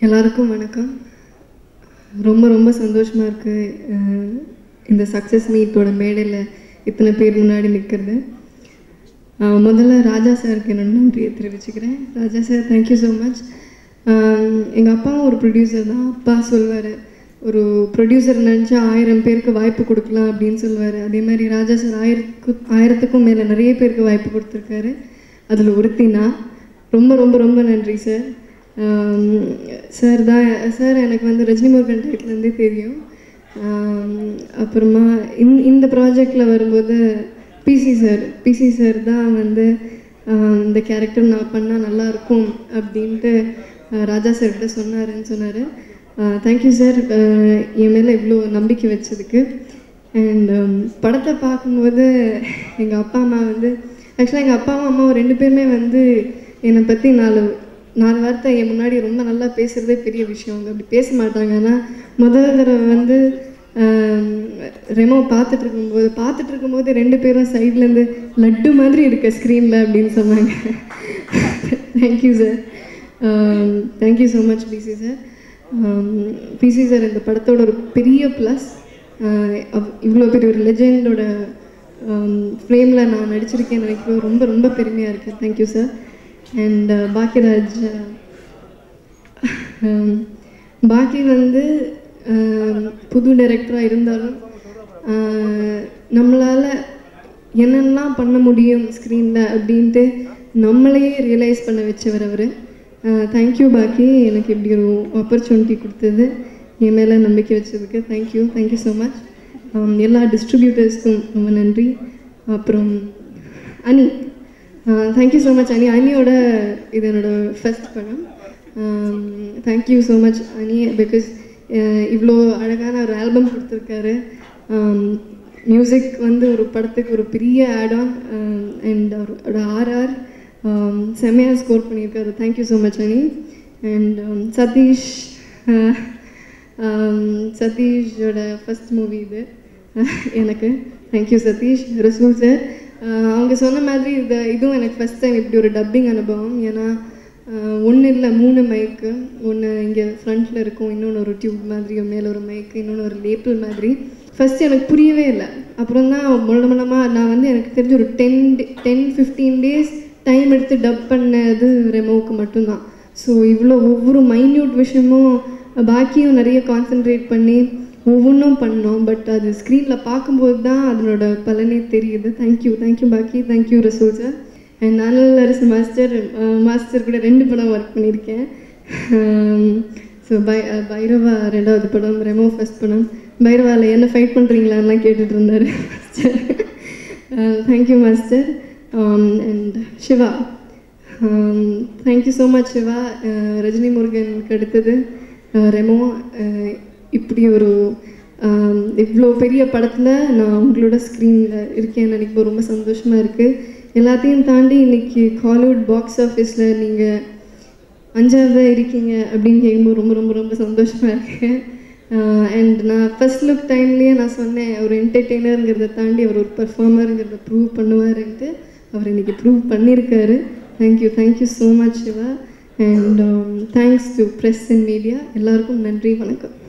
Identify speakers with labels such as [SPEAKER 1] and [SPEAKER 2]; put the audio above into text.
[SPEAKER 1] எல்லாருக்கும் வணக்கம். ரொம்ப ரொம்ப சந்தோஷமாக இருக்குது இந்த சக்ஸஸ் மீட்டோட மேடையில் இத்தனை பேர் முன்னாடி நிற்கிறது. முதல்ல ராஜா சாருக்கு என்னோட நன்றியை தெரிவிச்சுக்கிறேன். Raja sir, thank you so much. எங்கள் அப்பாவும் ஒரு ப்ரொடியூசர் தான். அப்பா சொல்வார், ஒரு ப்ரொடியூசர் நினச்சா 1000 பேருக்கு வாய்ப்பு கொடுக்கலாம் அப்படின்னு சொல்லுவார். அதே மாதிரி ராஜா சார் 1000க்கும் மேலே நிறைய பேருக்கு வாய்ப்பு கொடுத்துருக்காரு. அதில் ஒருத்தினா ரொம்ப ரொம்ப ரொம்ப நன்றி சார். சார் எனக்கு வந்து ரஜினி முருகன் டைட்டிலேருந்தே தெரியும். அப்புறமா இந்த ப்ராஜெக்டில் வரும்போது பிசி சார் தான் வந்து இந்த கேரக்டர் நான் பண்ணால் நல்லாயிருக்கும் அப்படின்ட்டு ராஜா சார்கிட்ட சொன்னார். தேங்க்யூ சார், என் மேலே இவ்வளோ நம்பிக்கை வச்சதுக்கு. அண்ட் படத்தை பார்க்கும்போது எங்கள் அப்பா அம்மா வந்து ஆக்சுவலாக எங்கள் அப்பாவும் அம்மாவும் 2 பேருமே வந்து என்னை பற்றி 4 வார்த்தை என் முன்னாடி ரொம்ப நல்லா பேசுகிறதே பெரிய விஷயம். அவங்க அப்படி பேச மாட்டாங்க. ஆனால் முதல் தடவை வந்து ரெமோ பார்த்துட்டு இருக்கும்போது 2 பேரும் சைட்லேருந்து லட்டு மாதிரி இருக்க ஸ்க்ரீனில் அப்படின்னு சொன்னாங்க. Thank you sir, thank you so much busy sir. Busy sir இந்த படத்தோட ஒரு பெரிய ப்ளஸ். இவ்வளோ பெரிய ஒரு லெஜெண்டோட ஃப்ரேமில் நான் நடிச்சிருக்கேன்னு நினைக்கிறது ரொம்ப ரொம்ப பெருமையாக இருக்குது. Thank you sir. அண்ட் பாக்கியராஜ், பாக்கி வந்து புது டைரக்டராக இருந்தாலும் நம்மளால் என்னெல்லாம் பண்ண முடியும் ஸ்க்ரீனில் அப்படின்ட்டு நம்மளையே ரியலைஸ் பண்ண வச்சவர் அவர். தேங்க்யூ பாக்கி, எனக்கு இப்படி ஒரு ஆப்பர்ச்சுனிட்டி கொடுத்தது, என் மேலே நம்பிக்கை வச்சதுக்கு தேங்க்யூ ஸோ மச். எல்லா டிஸ்ட்ரிபியூட்டர்ஸ்க்கும் ரொம்ப நன்றி. அப்புறம் அனி, தேங்க்யூ ஸோ மச் அனி. அனியோட இது என்னோடய ஃபர்ஸ்ட் படம். Thank you so much Ani, because இவ்வளோ அழகான ஒரு ஆல்பம் கொடுத்துருக்காரு. மியூசிக் வந்து ஒரு படத்துக்கு ஒரு பெரிய ஆட் ஆன். அண்ட் அவரோட RR செம்மையாக ஸ்கோர் பண்ணியிருக்காரு. Thank you so much Ani. And சதீஷோட ஃபஸ்ட் மூவி இது எனக்கு. தேங்க்யூ சதீஷ். ரசூல் சார், அவங்க சொன்ன மாதிரி இதுவும் எனக்கு ஃபஸ்ட் டைம் இப்படி ஒரு டப்பிங் அனுபவம். ஏன்னா 1 இல்லை 3 மைக்கு, ஒன்று இங்கே ஃப்ரண்ட்டில் இருக்கும், இன்னொன்று ஒரு டியூப் மாதிரி, மேலே ஒரு மைக்கு, இன்னொன்று ஒரு லேப்பிள் மாதிரி. ஃபஸ்ட்டு எனக்கு புரியவே இல்லை. அப்புறம் தான் மூலமாக நான் வந்து எனக்கு தெரிஞ்ச ஒரு 10-15 டேஸ் டைம் எடுத்து டப் பண்ணது ரெமோவுக்கு மட்டும்தான். ஸோ இவ்வளோ ஒவ்வொரு மைன்யூட் விஷயமும் பாக்கியும் நிறைய கான்சென்ட்ரேட் பண்ணி ஒவ்வொன்றும் பண்ணோம். பட் அது ஸ்க்ரீனில் பார்க்கும்போது தான் அதனோட பலனே தெரியுது. தேங்க்யூ பாக்கி, தேங்க்யூ ரசூல் சார். அண்ட் அனல் அரசு மாஸ்டர் கூட 2 படம் ஒர்க் பண்ணியிருக்கேன். ஸோ பைரவா 2வது படம், ரெமோ ஃபஸ்ட் படம். பைரவாவில் என்ன ஃபைட் பண்ணுறீங்களான்லாம் கேட்டுட்டு இருந்தார் master. Thank you master. And Siva, thank you so much Siva. Rajini முருகனுக்கு அடுத்தது ரெமோ இப்படி ஒரு இவ்வளோ பெரிய படத்தில் நான் உங்களோட ஸ்க்ரீனில் இருக்கேன்னு நினைக்கும் ரொம்ப சந்தோஷமாக இருக்குது. எல்லாத்தையும் தாண்டி இன்றைக்கி ஹாலிவுட் பாக்ஸ் ஆஃபீஸில் நீங்கள் 5ஆவதாக இருக்கீங்க அப்படின்னு கேட்கும்போது ரொம்ப ரொம்ப ரொம்ப சந்தோஷமாக இருக்குது. அண்ட் நான் ஃபஸ்ட் லுக் டைம்லேயே நான் சொன்னேன், ஒரு என்டர்டெய்னருங்கிறத தாண்டி அவர் ஒரு பர்ஃபார்மருங்கிறத ப்ரூவ் பண்ணுவாருன்ட்டு. அவர் இன்றைக்கி ப்ரூவ் பண்ணியிருக்காரு. Thank you so much Siva. And thanks to press and media. எல்லாருக்கும் நன்றி, வணக்கம்.